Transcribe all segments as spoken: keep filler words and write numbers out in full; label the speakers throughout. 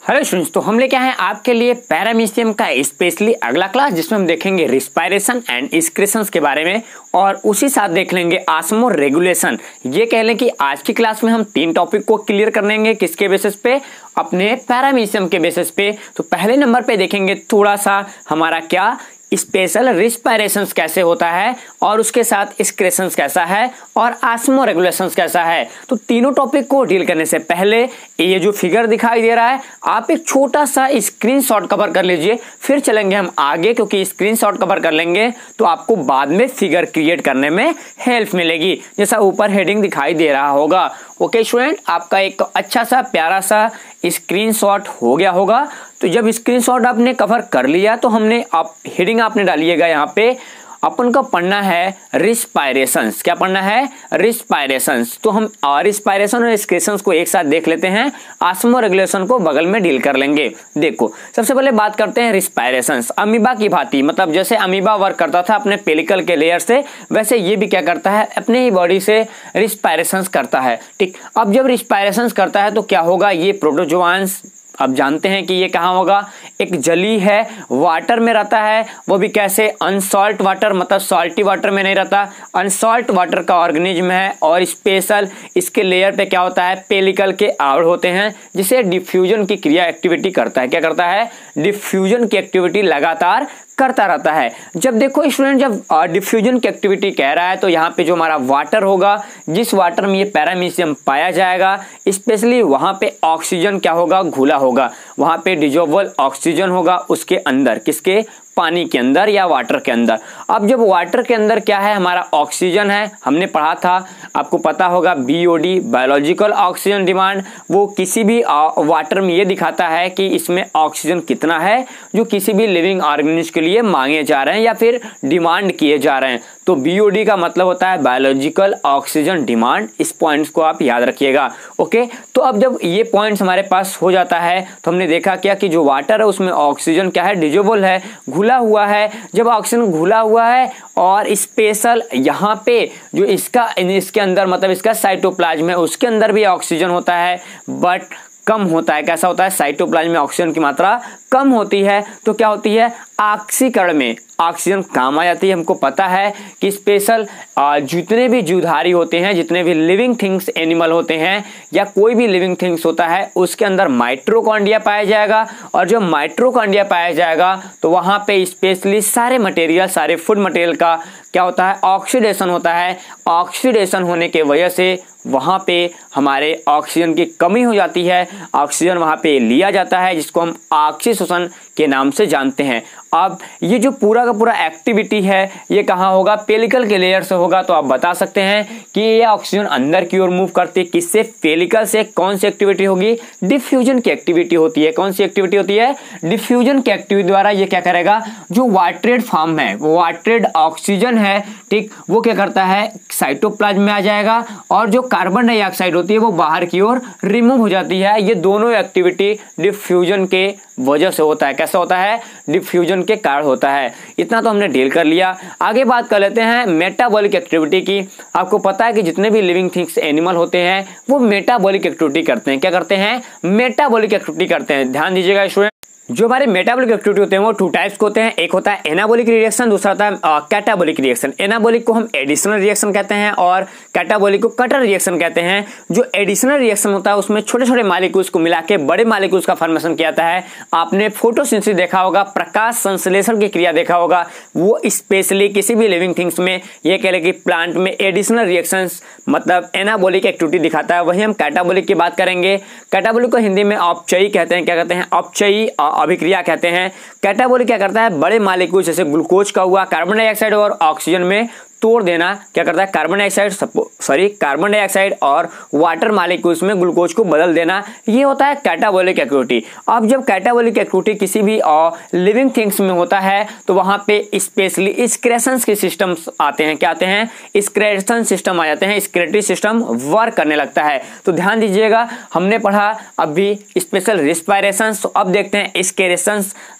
Speaker 1: Hello students, तो हम लेके आए हैं आपके लिए पैरामीशियम का स्पेशली अगला क्लास, जिसमें हम देखेंगे रिस्पायरेशन एंड एक्सक्रेशंस के बारे में और उसी साथ देख लेंगे ऑस्मो रेगुलेशन। ये कह लें कि आज की क्लास में हम तीन टॉपिक को क्लियर कर लेंगे। किसके बेसिस पे? अपने पैरामीशियम के बेसिस पे। तो पहले नंबर पे देखेंगे थोड़ा सा हमारा क्या स्पेशल रिस्पायरेशंस कैसे होता है और उसके साथ एक्सक्रेशंस कैसा है और ऑस्मो रेगुलेशंस कैसा है। तो तीनों टॉपिक को डील करने से पहले ये जो फिगर दिखाई दे रहा है, आप एक छोटा सा स्क्रीनशॉट कवर कर लीजिए, फिर चलेंगे हम आगे, क्योंकि स्क्रीनशॉट कवर कर लेंगे तो आपको बाद में फिगर क्रिएट करने में हेल्प मिलेगी, जैसा ऊपर हेडिंग दिखाई दे रहा होगा। ओके स्टूडेंट, आपका एक अच्छा सा प्यारा सा स्क्रीनशॉट हो गया होगा। तो जब स्क्रीनशॉट आपने कवर कर लिया तो हमने आप हेडिंग आपने डालिएगा यहाँ पे, अपन को पढ़ना है रिस्पायरेशंस। क्या पढ़ना है? रिस्पायरेशंस। तो हम रिस्पायरेशन और एक्सक्रेशंस को एक साथ देख लेते हैं, ऑस्मो रेगुलेशन को बगल में डील कर लेंगे। देखो, सबसे पहले बात करते हैं रिस्पायरेशंस। अमीबा की भांति, मतलब जैसे अमीबा वर्क करता था अपने पेलिकल के लेयर से, वैसे ये भी क्या करता है, अपने ही बॉडी से रिस्पायरेशंस करता है। ठीक, अब जब रिस्पायरेशंस करता है तो क्या होगा, ये प्रोटोजोआंस अब जानते हैं कि ये कहाँ होगा, एक जली है, वाटर में रहता है, वो भी कैसे, अनसॉल्ट वाटर, मतलब सॉल्टी वाटर में नहीं रहता, अनसॉल्ट वाटर का ऑर्गेनिज्म है। और स्पेशल इसके लेयर पे क्या होता है, पेलिकल के आवड़ होते हैं, जिसे डिफ्यूजन की क्रिया एक्टिविटी करता है। क्या करता है? डिफ्यूजन की एक्टिविटी लगातार करता रहता है। जब देखो स्टूडेंट, जब डिफ्यूजन की एक्टिविटी कह रहा है तो यहाँ पे जो हमारा वाटर होगा, जिस वाटर में ये पैरामीशियम पाया जाएगा, स्पेशली वहाँ पे ऑक्सीजन क्या होगा, घुला होगा, वहाँ पे डिजोल्वेबल ऑक्सीजन होगा उसके अंदर, किसके? पानी के अंदर या वाटर के अंदर। अब जब वाटर के अंदर क्या है, हमारा ऑक्सीजन है, हमने पढ़ा था, आपको पता होगा B O D, biological oxygen demand, वो किसी भी वाटर में ये दिखाता है कि इसमें ऑक्सीजन कितना है जो किसी भी लिविंग ऑर्गेनिज्म के लिए मांगे जा रहे हैं या फिर डिमांड किए जा रहे हैं। तो बी ओ डी का मतलब होता है बायोलॉजिकल ऑक्सीजन डिमांड। इस पॉइंट्स को आप याद रखिएगा। ओके, तो अब जब ये पॉइंट्स हमारे पास हो जाता है तो हमने देखा क्या कि जो वाटर है उसमें ऑक्सीजन क्या है, डिजोल्वेबल है, घुला हुआ है। जब ऑक्सीजन घुला हुआ है और स्पेशल यहाँ पे जो इसका इसके अंदर मतलब इसका साइटोप्लाज्म है, उसके अंदर भी ऑक्सीजन होता है, बट कम होता है। कैसा होता है? साइटोप्लाज्म में ऑक्सीजन की मात्रा कम होती है। तो क्या होती है, ऑक्सीकरण में ऑक्सीजन काम आ जाती है। हमको पता है कि स्पेशल जितने भी जीवधारी होते हैं, जितने भी लिविंग थिंग्स एनिमल होते हैं या कोई भी लिविंग थिंग्स होता है, उसके अंदर माइट्रोकॉन्ड्रिया पाया जाएगा। और जब माइट्रोकॉन्ड्रिया पाया जाएगा तो वहाँ पे स्पेशली सारे मटेरियल, सारे फूड मटेरियल का क्या होता है, ऑक्सीडेशन होता है। ऑक्सीडेशन होने के वजह से वहाँ पे हमारे ऑक्सीजन की कमी हो जाती है, ऑक्सीजन वहाँ पे लिया जाता है, जिसको हम ऑक्सीशोषण के नाम से जानते हैं। अब ये जो पूरा का पूरा एक्टिविटी है ये कहाँ होगा, पेलिकल के लेयर से होगा। तो आप बता सकते हैं कि ये ऑक्सीजन अंदर की ओर मूव करती है, किससे? पेलिकल से। कौन सी एक्टिविटी होगी? डिफ्यूजन की एक्टिविटी होती है। कौन सी एक्टिविटी होती है? डिफ्यूजन की एक्टिविटी द्वारा ये क्या करेगा, जो वाटरेड फॉर्म है, वो वाटरेड ऑक्सीजन है, ठीक, वो क्या करता है, साइटोप्लाज्म में आ जाएगा और जो कार्बन डाइऑक्साइड होती है वो बाहर की ओर रिमूव हो जाती है। ये दोनों एक्टिविटी डिफ्यूजन के वजह से होता है। कैसा होता है? डिफ्यूजन के कारण होता है। इतना तो हमने डील कर लिया। आगे बात कर लेते हैं मेटाबॉलिक एक्टिविटी की। आपको पता है कि जितने भी लिविंग थिंग्स एनिमल होते हैं वो मेटाबॉलिक एक्टिविटी करते हैं। क्या करते हैं? मेटाबॉलिक एक्टिविटी करते हैं। ध्यान दीजिएगा स्टूडेंट, जो हमारे मेटाबॉलिक एक्टिविटी होते हैं वो टू टाइप्स के होते हैं। एक होता है एनाबॉलिक रिएक्शन, दूसरा होता है कैटाबॉलिक रिएक्शन। एनाबॉलिक को हम एडिशनल रिएक्शन कहते हैं और कैटाबॉलिक को कटर रिएक्शन कहते हैं। जो एडिशनल रिएक्शन होता है उसमें छोटे छोटे मॉलिक्यूल्स को मिला के बड़े मॉलिक्यूल्स का फॉर्मेशन किया जाता है। आपने फोटोसिंथेसिस देखा होगा, प्रकाश संश्लेषण की क्रिया देखा होगा, वो स्पेशली किसी भी लिविंग थिंग्स में, ये कह ले कि प्लांट में एडिशनल रिएक्शंस मतलब एनाबॉलिक एक्टिविटी दिखाता है। वही हम कैटाबॉलिक की बात करेंगे। कैटाबॉलिक को हिंदी में औपचयी कहते हैं। क्या कहते हैं? औपचयी अभिक्रिया कहते हैं। कैटाबॉलिक क्या करता है, बड़े मॉलिक्यूल जैसे ग्लूकोज का हुआ, कार्बन डाइऑक्साइड और ऑक्सीजन में तोड़ देना। क्या करता है? Carbon dioxide sorry carbon dioxide और वाटर मॉलिक्यूल्स में ग्लूकोज को बदल देना, ये होता है कैटाबॉलिक एक्टिविटी। अब जब कैटाबॉलिक एक्टिविटी किसी भी लिविंग थिंग्स में होता है तो वहां पे स्पेशली एक्सक्रेशंस के सिस्टम्स आते हैं। क्या आते हैं? एक्सक्रेशन सिस्टम आ जाते हैं, एक्सक्रेटरी सिस्टम वर्क करने लगता है। तो ध्यान दीजिएगा, हमने पढ़ा अभी स्पेशल रिस्पायरेशन, अब देखते हैं एक्सक्रेशंस।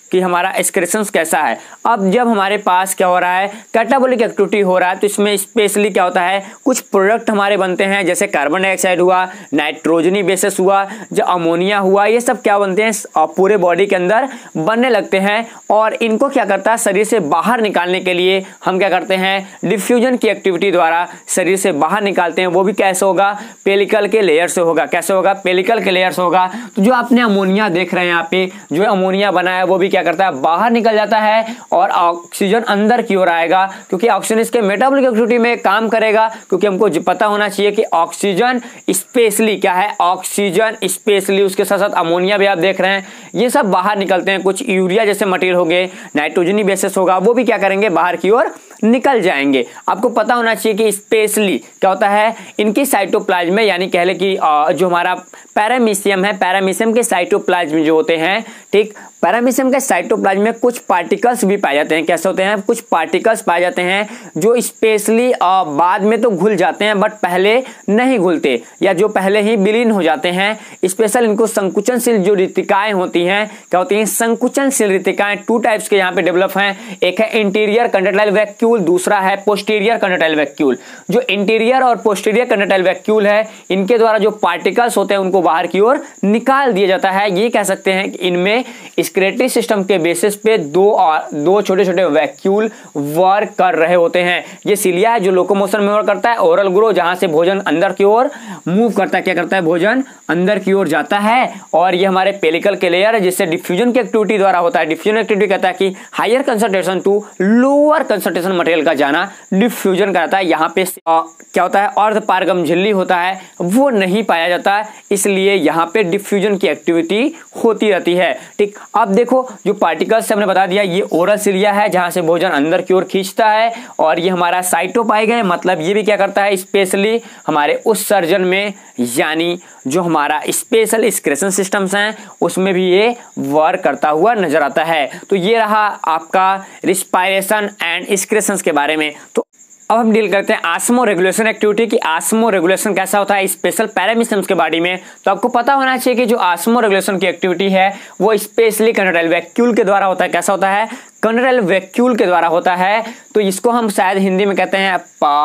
Speaker 1: कि हमारा एक्सक्रेशंस कैसा है। अब जब हमारे पास क्या हो रहा है, कैटाबॉलिक एक्टिविटी हो रहा है, तो इसमें स्पेशली क्या होता है, कुछ प्रोडक्ट हमारे बनते हैं, जैसे कार्बन डाइऑक्साइड हुआ, नाइट्रोजनी बेसिस हुआ, जो अमोनिया हुआ, ये सब क्या बनते हैं पूरे बॉडी के अंदर बनने लगते हैं। और इनको क्या करता है, शरीर से बाहर निकालने के लिए हम क्या करते हैं, डिफ्यूजन की एक्टिविटी द्वारा शरीर से बाहर निकालते हैं। वो भी कैसे होगा, पेलिकल के लेयर से होगा। कैसे होगा, पेलिकल के लेयर से होगा। तो जो आपने अमोनिया देख रहे हैं यहाँ पे, जो अमोनिया बना है वो भी क्या करता है, बाहर निकल जाता है और ऑक्सीजन अंदर की ओर आएगा, क्योंकि ऑक्सीजन इसके मेटाबॉलिक एक्टिविटी में काम करेगा। क्योंकि हमको पता होना चाहिए कि ऑक्सीजन स्पेशली क्या है, ऑक्सीजन स्पेशली, उसके साथ साथ अमोनिया भी आप देख रहे हैं, ये सब बाहर निकलते हैं। कुछ यूरिया जैसे मटेरियल हो गए, नाइट्रोजनी बेसिस होगा, वो भी क्या करेंगे, बाहर की ओर निकल जाएंगे। आपको पता होना चाहिए कि स्पेशली क्या होता है, इनकी साइटोप्लाज्म में, यानी कह ले कि जो हमारा पैरामीशियम है, पैरामीशियम के साइटोप्लाज्म जो होते हैं, ठीक, पैरामीशियम के साइटोप्लाज्म में कुछ पार्टिकल्स भी पाए जाते हैं। कैसे होते हैं, कुछ पार्टिकल्स पाए जाते हैं जो स्पेशली बाद में तो घुल जाते हैं, बट पहले नहीं घुलते, या जो पहले ही विलीन हो जाते हैं। स्पेशल इनको संकुचनशील जो रितिकाएं होती हैं, क्या होती हैं, संकुचनशील रितिकाएं टू टाइप्स के यहाँ पे डेवलप हैं। एक है इंटीरियर कंडक्टाइल वैक्यूल, दूसरा है पोस्टीरियर कंडक्टाइल वैक्यूल। जो इंटीरियर और पोस्टीरियर कंडक्टाइल वैक्यूल है, इनके द्वारा जो पार्टिकल्स होते हैं उनको बाहर की ओर निकाल दिया जाता है। ये कह सकते हैं कि इनमें एक्सक्रेटरी सिस्टम के बेसिस पे दो और दो छोटे छोटे वैक्यूल वर्क कर रहे होते हैं। ये सिलिया है जो लोकोमोशन में वर्क करता है, ओरल ग्रो जहां से भोजन अंदर की ओर मूव करता है, क्या करता है, भोजन अंदर की ओर जाता है। और ये हमारे पेलिकल के लेयर है, जिससे डिफ्यूजन की एक्टिविटी द्वारा होता है। डिफ्यूजन एक्टिविटी कहता है कि higher concentration to lower concentration material का जाना डिफ्यूजन कराता है। यहाँ पे आ, क्या होता है, अर्ध पारगम झिल्ली होता है, वो नहीं पाया जाता, इसलिए यहाँ पे डिफ्यूजन की एक्टिविटी होती रहती है। ठीक, अब देखो जो पार्टिकल्स हमने बता दिया, ये ओरल सिलिया है जहां से भोजन अंदर की ओर खींचता है, और ये हमारा साइटोपाइगम, मतलब ये भी क्या करता है, स्पेशली हमारे उत्सर्जन में, यानी जो हमारा स्पेशल एक्सक्रेशन सिस्टम्स हैं उसमें भी ये वर्क करता हुआ नजर आता है। तो ये रहा आपका रिस्पायरेशन एंड एक्सक्रेशंस के बारे में। तो अब हम डील करते हैं आस्मो रेगुलेशन एक्टिविटी की। आस्मो रेगुलेशन कैसा होता है स्पेशल पैरामीशियम्स के बॉडी में। तो आपको पता होना चाहिए कि जो आस्मो रेगुलेशन की एक्टिविटी है वो स्पेशली कंडक्टाइल वैक्यूल के द्वारा होता है। कैसा होता है, कंडक्टाइल वैक्यूल के द्वारा होता है। तो इसको हम शायद हिंदी में कहते हैं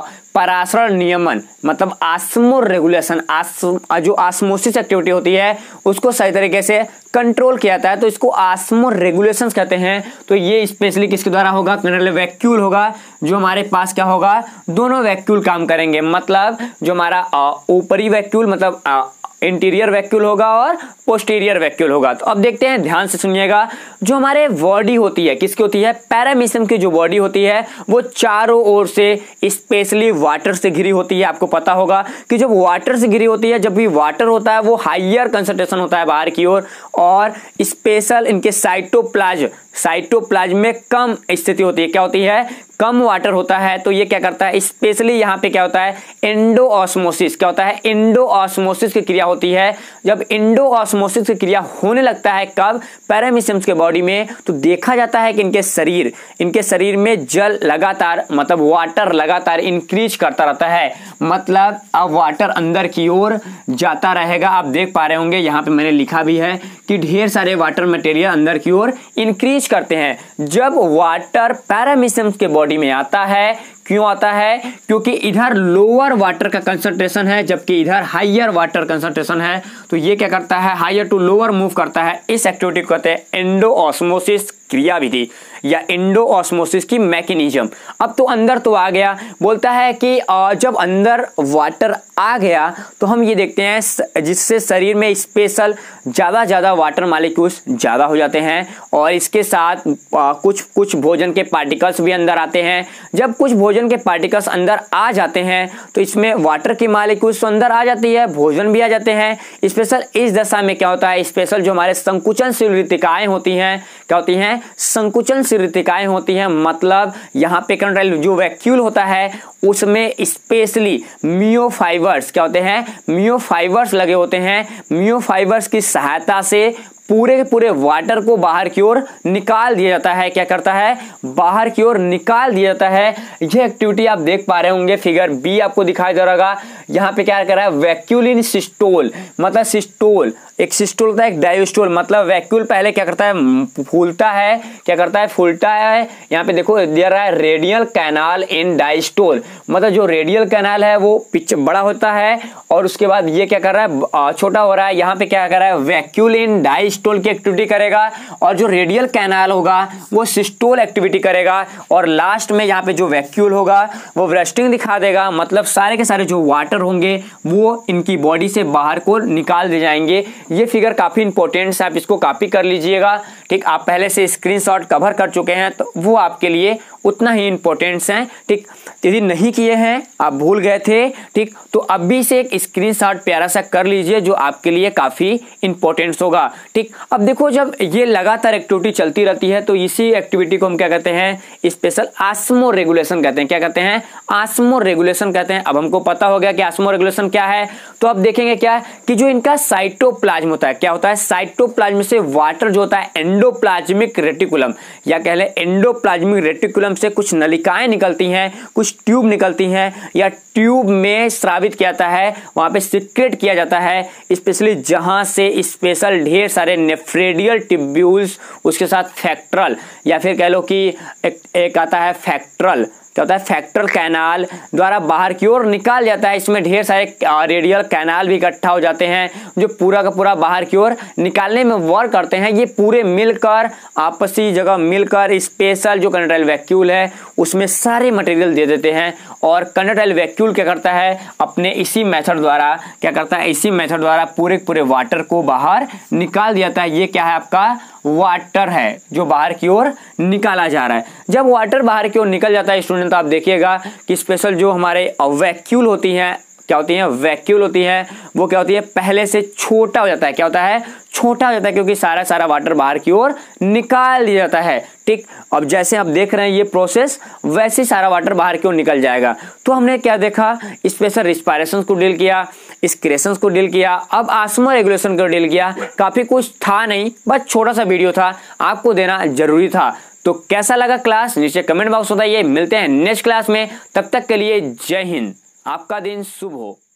Speaker 1: परासरण नियमन, मतलब आस्मो रेगुलेशन। आस्म जो आस्मोसिस एक्टिविटी होती है उसको सही तरीके से कंट्रोल किया जाता है, तो इसको आस्मो रेगुलेशंस कहते हैं। तो ये स्पेशली किसके द्वारा होगा, कंडक्टाइल वैक्यूल होगा। जो हमारे पास क्या होगा, दोनों वैक्यूल काम करेंगे, मतलब जो हमारा ऊपरी वैक्यूल मतलब आ, इंटीरियर वैक्यूल होगा और पोस्टीरियर वैक्यूल होगा। तो अब देखते हैं, ध्यान से सुनिएगा। जो हमारे बॉडी होती है, किसकी होती है, पैरामीशियम की जो बॉडी होती है वो चारों ओर से स्पेशली वाटर से घिरी होती है। आपको पता होगा कि जब वाटर से घिरी होती है, जब भी वाटर होता है वो हाइयर कंसंट्रेशन होता है बाहर की ओर, और स्पेशल इनके साइटोप्लाज्म साइटोप्लाज्म में कम स्थिति होती है। क्या होती है, कम वाटर होता है। तो ये क्या करता है, स्पेशली यहाँ पे क्या होता है, एंडो ऑस्मोसिस। क्या होता है, एंडो ऑस्मोसिस की क्रिया होती है। जब एंडो ऑस्मोसिस की क्रिया होने लगता है कब, पैरामीशियम्स के बॉडी में, तो देखा जाता है कि इनके शरीर इनके शरीर में जल लगातार, मतलब वाटर लगातार इंक्रीज करता रहता है। मतलब अब वाटर अंदर की ओर जाता रहेगा। आप देख पा रहे होंगे यहाँ पे मैंने लिखा भी है कि ढेर सारे वाटर मटेरियल अंदर की ओर इंक्रीज करते हैं। जब वाटर पैरामीशियम्स के बॉडी में आता है, क्यों आता है, क्योंकि इधर लोअर वाटर का कंसंट्रेशन है जबकि इधर हाइयर वाटर कंसंट्रेशन है। तो ये क्या करता है, हाइयर टू लोअर मूव करता है। इस एक्टिविटी को कहते हैं एंडो ऑस्मोसिस क्रियाविधि या एंडो ऑस्मोसिस की मैकेनिज्म। अब तो अंदर तो आ गया, बोलता है कि जब अंदर वाटर आ गया तो हम ये देखते हैं जिससे शरीर में स्पेशल ज़्यादा ज़्यादा वाटर मालिक्यूल्स ज़्यादा हो जाते हैं, और इसके साथ कुछ कुछ भोजन के पार्टिकल्स भी अंदर आते हैं। जब कुछ भोजन के पार्टिकल्स अंदर आ जाते हैं तो इसमें वाटर की मालिक्यूल्स अंदर आ जाती है, भोजन भी आ जाते हैं। स्पेशल इस दशा में क्या होता है, स्पेशल जो हमारे संकुचनशील रितिकाएं होती हैं, क्या होती हैं, संकुचनशील रितिकाएं होती हैं। मतलब यहाँ पे कंट्राइल जो वैक्यूल होता है उसमें स्पेशली मियोफाइबर्स क्या होते हैं, मियोफाइबर्स लगे होते हैं। मियोफाइबर्स की सहायता से पूरे के पूरे वाटर को बाहर की ओर निकाल दिया जाता है। क्या करता है, बाहर की ओर निकाल दिया जाता है। यह एक्टिविटी आप देख पा रहे होंगे, फिगर बी आपको दिखाई दे रहा होगा। यहाँ पे क्या कर रहा है, वैक्यूल इन सिस्टोल, मतलब सिस्टोल एक सिस्टोल होता है, एक डायोस्टोल। मतलब वैक्यूल पहले क्या करता है, फूलता है, क्या करता है, फूलता है। यहाँ पे देखो दे रहा है रेडियल कैनाल इन डायस्टोल, मतलब जो रेडियल कैनाल है वो पिच बड़ा होता है और उसके बाद ये क्या कर रहा है, छोटा हो रहा है। यहाँ पे क्या कर रहा है, वैक्यूल इन डायस्टोल की एक्टिविटी करेगा और जो रेडियल कैनाल होगा वो सिस्टोल एक्टिविटी करेगा और लास्ट में यहाँ पे जो वैक्यूल होगा वो ब्रस्टिंग दिखा देगा। मतलब सारे के सारे जो वाटर होंगे वो इनकी बॉडी से बाहर को निकाल दिए जाएंगे। ये फिगर काफी इंपॉर्टेंट है, आप इसको कॉपी कर लीजिएगा। ठीक, आप पहले से स्क्रीनशॉट कवर कर चुके हैं तो वो आपके लिए उतना ही इंपॉर्टेंट्स हैं। ठीक, यदि नहीं किए हैं, आप भूल गए थे, ठीक, तो अभी से एक स्क्रीनशॉट प्यारा सा कर लीजिए जो आपके लिए काफी इंपॉर्टेंट होगा। ठीक, अब देखो जब ये लगातार एक्टिविटी चलती रहती है तो इसी एक्टिविटी को हम क्या कहते हैं, स्पेशल ऑस्मो रेगुलेशन कहते हैं। क्या कहते हैं, ऑस्मो रेगुलेशन कहते हैं। अब हमको पता हो गया कि ऑस्मो रेगुलेशन क्या है, तो अब देखेंगे क्या कि जो इनका साइटोप्लाज्म होता है, क्या होता है, साइटोप्लाज्म से वाटर जो होता है एंडोप्लाज्मिक रेटिकुलम या कह ले एंडोप्लाज्मिक रेटिकुलम से कुछ नलिकाएं निकलती हैं, कुछ ट्यूब निकलती हैं या ट्यूब में स्रावित किया जाता है, वहां पे सिक्रेट किया जाता है, स्पेशली जहां से स्पेशल ढेर सारे नेफ्रेडियल ट्यूब्यूल्स, उसके साथ फैक्ट्रल या फिर कह लो कि एक, एक आता है फैक्ट्रल, क्या होता है, फैक्ट्रल कैनाल द्वारा बाहर की ओर निकाल जाता है। इसमें ढेर सारे रेडियल कैनाल भी इकट्ठा हो जाते हैं जो पूरा का पूरा बाहर की ओर निकालने में वर्क करते हैं। ये पूरे मिलकर आपसी जगह मिलकर स्पेशल जो कंडक्टाइल वैक्यूल है उसमें सारे मटेरियल दे देते हैं और कंडक्टाइल वैक्यूल क्या करता है, अपने इसी मेथड द्वारा क्या करता है, इसी मेथड द्वारा पूरे पूरे वाटर को बाहर निकाल दिया जाता है। ये क्या है, आपका वाटर है जो बाहर की ओर निकाला जा रहा है। जब वाटर बाहर की ओर निकल जाता है स्टूडेंट, तो आप देखिएगा कि स्पेशल जो हमारे वैक्यूल होती हैं, क्या होती हैं, वैक्यूल होती है, वो क्या होती है, पहले से छोटा हो जाता है। क्या होता है, छोटा हो जाता है क्योंकि सारा सारा वाटर बाहर की ओर निकाल दिया जाता है। ठीक, अब जैसे आप देख रहे हैं ये प्रोसेस, वैसे सारा वाटर बाहर की ओर निकल जाएगा। तो हमने क्या देखा, स्पेशल रिस्पायरेशन को डील किया, एक्सक्रेशन को डील किया, अब ऑस्मो रेगुलेशन को डील किया। काफी कुछ था नहीं, बस छोटा सा वीडियो था, आपको देना जरूरी था। तो कैसा लगा क्लास, नीचे कमेंट बॉक्स बताइए। मिलते हैं नेक्स्ट क्लास में, तब तक के लिए जय हिंद, आपका दिन शुभ हो।